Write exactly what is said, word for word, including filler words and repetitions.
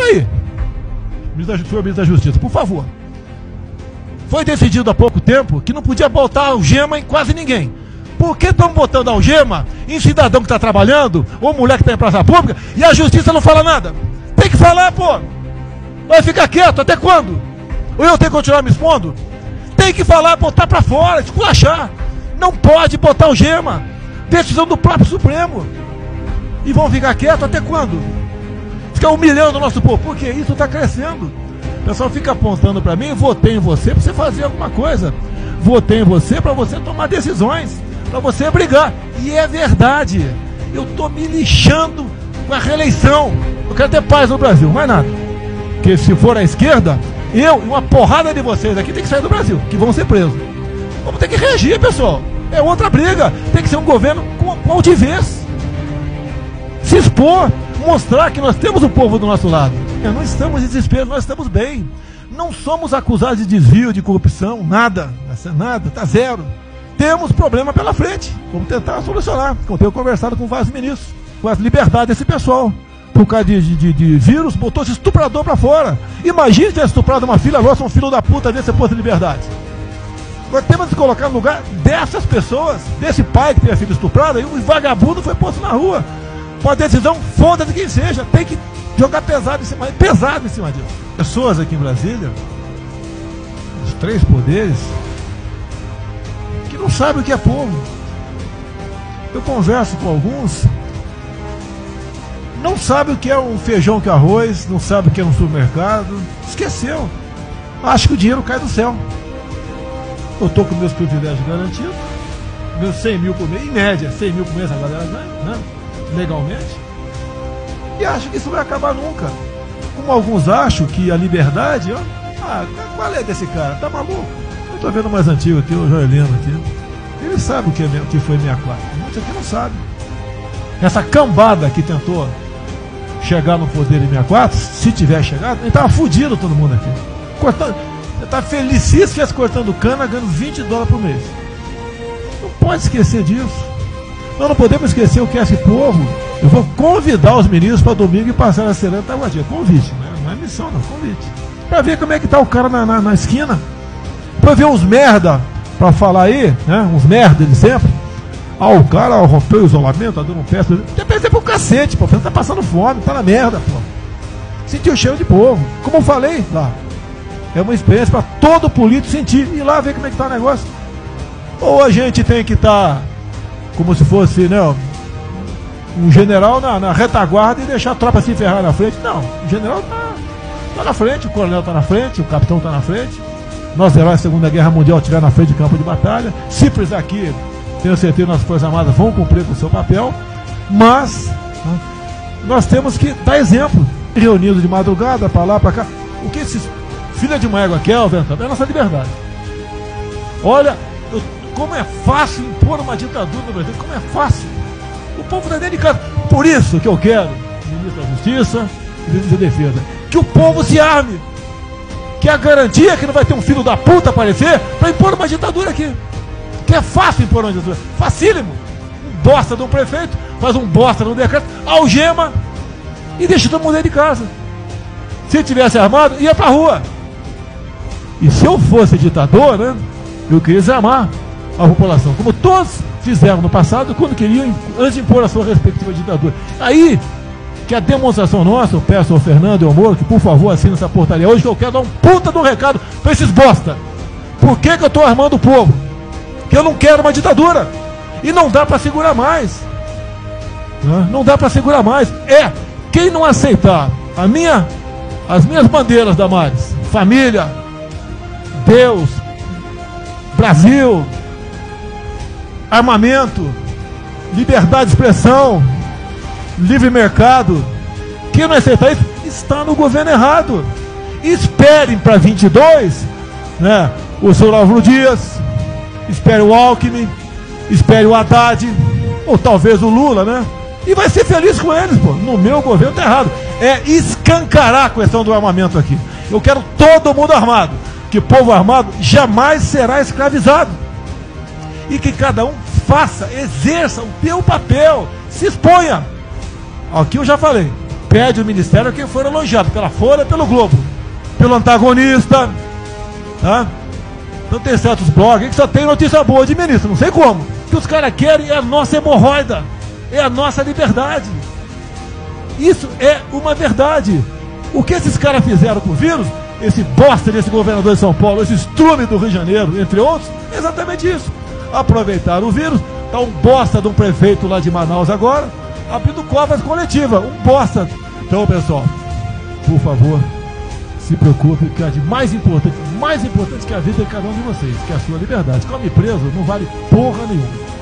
aí. Ministro da, senhor ministro da Justiça, por favor. Foi decidido há pouco tempo que não podia botar algema em quase ninguém. Por que estão botando algema em cidadão que está trabalhando, ou mulher que está em praça pública, e a justiça não fala nada? Tem que falar, pô. Vai ficar quieto, até quando? Ou eu tenho que continuar me expondo? Tem que falar, botar pra fora, esculachar. Não pode botar algema. Decisão do próprio Supremo. E vão ficar quieto até quando? Ficar humilhando o nosso povo. Porque isso está crescendo. O pessoal fica apontando para mim, votei em você para você fazer alguma coisa. Votei em você para você tomar decisões, para você brigar. E é verdade. Eu estou me lixando com a reeleição. Eu quero ter paz no Brasil, mais nada. Porque se for a esquerda, eu e uma porrada de vocês aqui tem que sair do Brasil, que vão ser presos. Vamos ter que reagir, pessoal. É outra briga. Tem que ser um governo com, com altivez. Se expor, mostrar que nós temos o povo do nosso lado. Não estamos em desespero, nós estamos bem. Não somos acusados de desvio, de corrupção, nada. Nada, tá zero. Temos problema pela frente. Vamos tentar solucionar. Eu tenho conversado com vários ministros, com as liberdades desse pessoal. Por causa de, de, de vírus, botou esse estuprador pra fora. Imagine ter estuprado uma filha nossa, um filho da puta desse posto de liberdade. Nós temos que colocar no lugar dessas pessoas, desse pai que tem a filha estuprada, e um vagabundo foi posto na rua. Com a decisão, foda-se quem seja, tem que jogar pesado em cima, pesado em cima disso. Pessoas aqui em Brasília, os três poderes, que não sabem o que é povo. Eu converso com alguns, não sabe o que é um feijão com arroz, não sabe o que é um supermercado, esqueceu. Acha que o dinheiro cai do céu. Eu estou com meus privilégios garantidos, meus cem mil por mês, em média, cem mil por mês a galera ganha, né? Legalmente, e acho que isso vai acabar nunca. Como alguns acham que a liberdade, ó, ah, qual é desse cara? Tá maluco? Eu estou vendo o mais antigo aqui, o Joelino aqui. Ele sabe o que, é, o que foi sessenta e quatro. Muitos aqui não sabem. Essa cambada que tentou chegar no poder em sessenta e quatro, se tiver chegado, ele estava fudido todo mundo aqui. Cortando, ele estava felicíssimo cortando cana, ganhando vinte dólares por mês. Não pode esquecer disso. Nós não podemos esquecer o que é esse povo. Eu vou convidar os ministros para domingo e passar na Serena Taguatinga. Convite, né? Não é missão, não, convite. Para ver como é que está o cara na, na, na esquina. Para ver uns merda, para falar aí, né? Uns merda de sempre. Ah, o cara rompeu o isolamento, tá dando um pé. Depende pro cacete, pô. Você tá passando fome, tá na merda, pô. Sentiu o cheiro de povo. Como eu falei lá. É uma experiência para todo político sentir. E lá ver como é que tá o negócio. Ou a gente tem que estar tá como se fosse, né, um general na, na retaguarda e deixar a tropa se ferrar na frente. Não, o general tá, tá na frente, o coronel tá na frente, o capitão tá na frente. Nós, heróis da Segunda Guerra Mundial, estiver na frente de campo de batalha. Se precisar aqui, tenho certeza que nossas Forças Armadas vão cumprir com o seu papel. Mas, né, nós temos que dar exemplo. Reunidos de madrugada, para lá, para cá. O que esses filha de uma égua quer, é a nossa liberdade. Olha, eu, como é fácil impor uma ditadura no Brasil, como é fácil. O povo está dentro de casa. Por isso que eu quero, ministro da Justiça e ministro da Defesa, que o povo se arme. Que é a garantia que não vai ter um filho da puta aparecer para impor uma ditadura aqui. Que é fácil impor uma ditadura. Facílimo. Um bosta de um prefeito, faz um bosta de um decreto, algema e deixa todo mundo dentro de casa. Se tivesse armado, ia pra rua. E se eu fosse ditador, né, eu queria desarmar a população, como todos fizeram no passado, quando queriam, antes de impor a sua respectiva ditadura. Aí, que a demonstração nossa, eu peço ao Fernando e ao Moro, que por favor assine essa portaria hoje, que eu quero dar um puta de um recado pra esses bosta. Por que que eu tô armando o povo? Que eu não quero uma ditadura. E não dá pra segurar mais. Não dá pra segurar mais. É, quem não aceitar a minha, as minhas bandeiras, Damares, família, Deus, Brasil, armamento, liberdade de expressão, livre mercado, quem não aceitar isso está no governo errado. Esperem para vinte e dois, né, o seu Lázaro Dias, espere o Alckmin, espere o Haddad, ou talvez o Lula, né? E vai ser feliz com eles, pô. No meu governo tá errado. É escancarar a questão do armamento aqui. Eu quero todo mundo armado. Que povo armado jamais será escravizado. E que cada um faça, exerça o teu papel. Se exponha. Aqui eu já falei. pede o ministério a quem for elogiado, pela Folha, pelo Globo, pelo antagonista, tá? Então tem certos blogs que só tem notícia boa de ministro, não sei como. O que os caras querem é a nossa hemorroida, é a nossa liberdade. Isso é uma verdade. O que esses caras fizeram com o vírus, esse bosta desse governador de São Paulo, esse estrume do Rio de Janeiro, entre outros, é exatamente isso. Aproveitaram o vírus, tá um bosta de um prefeito lá de Manaus agora, abrindo covas coletivas, um bosta. Então, pessoal, por favor, se preocupe, que é de mais importante, mais importante que a vida de cada um de vocês, que é a sua liberdade. Come preso não vale porra nenhuma.